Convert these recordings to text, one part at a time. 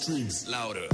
Streams louder.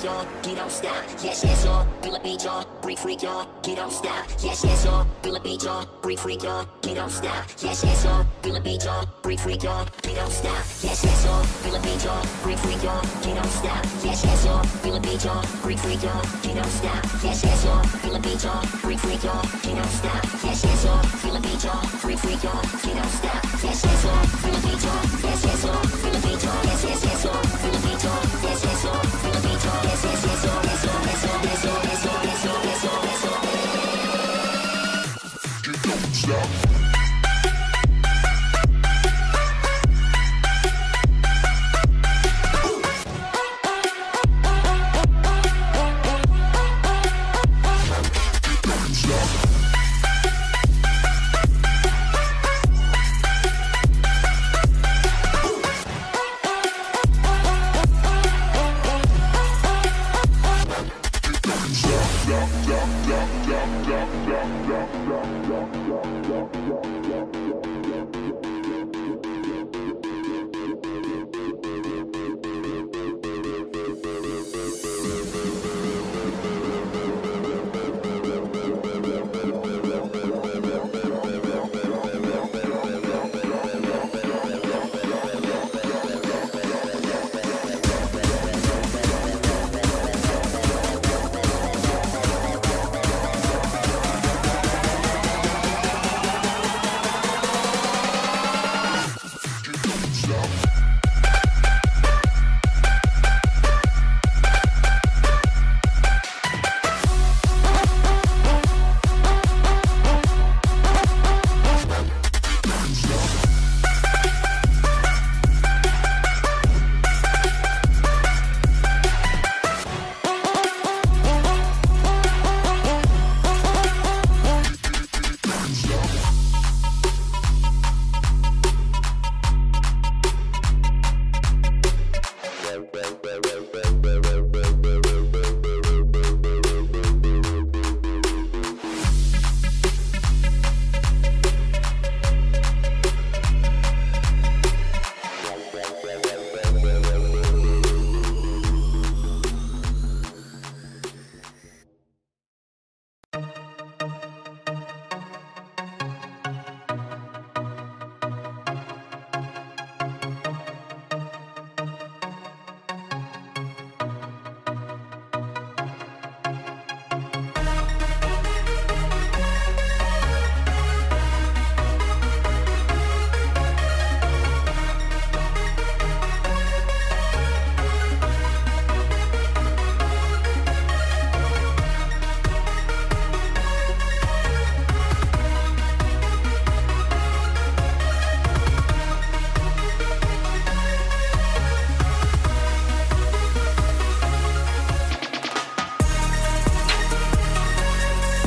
y'all, get on stop. Yes, yes, y'all, feel a beat y'all, freak y'all, get on stop. Yes, yes, y'all, feel a beat y'all, freak y'all, get on stop. Yes, yes, y'all, feel a beat y'all, freak y'all, get on stop. Yes, yes, y'all, feel a beat y'all, freak y'all, get on stop. Yes, yes, y'all, feel a beat y'all, freak y'all, get on stop. Yes, yes, y'all, feel a beat y'all, freak y'all, get on stop. Yes, yes, y'all, feel a beat y'all, freak y'all, get on stop. Yes, yes, y'all, feel a beat y'all. Yes, yes, y'all, feel a beat y'all. Yes, yes, yes, y'all, feel a beat y'all. Yes, yes, y'all, feel a beat y'all. Yes, yes, yes, y'all, yes, y'all, yes, y'all, yes, y'all, yes, y'all, yes, y'all, yes, y'all, yes, y'all. Don't stop.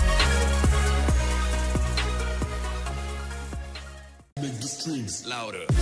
Louder.